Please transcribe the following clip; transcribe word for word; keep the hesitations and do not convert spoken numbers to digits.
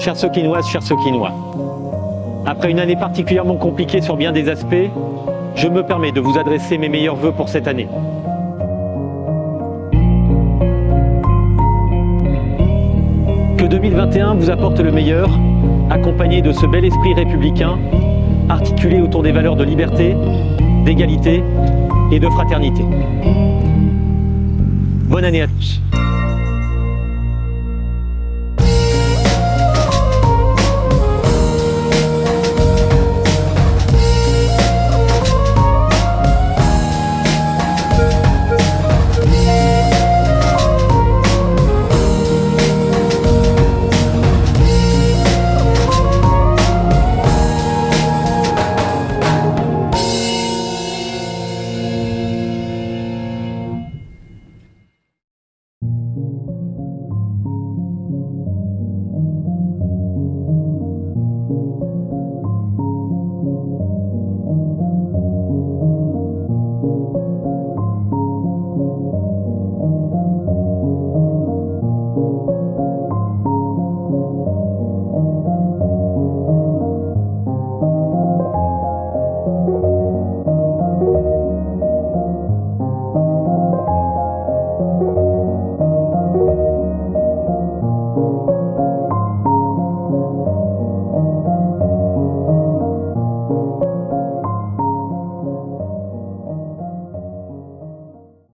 Chères Seclinoises, chers Seclinois, après une année particulièrement compliquée sur bien des aspects, je me permets de vous adresser mes meilleurs vœux pour cette année. Que deux mille vingt et un vous apporte le meilleur, accompagné de ce bel esprit républicain, articulé autour des valeurs de liberté, d'égalité et de fraternité. Bonne année à tous.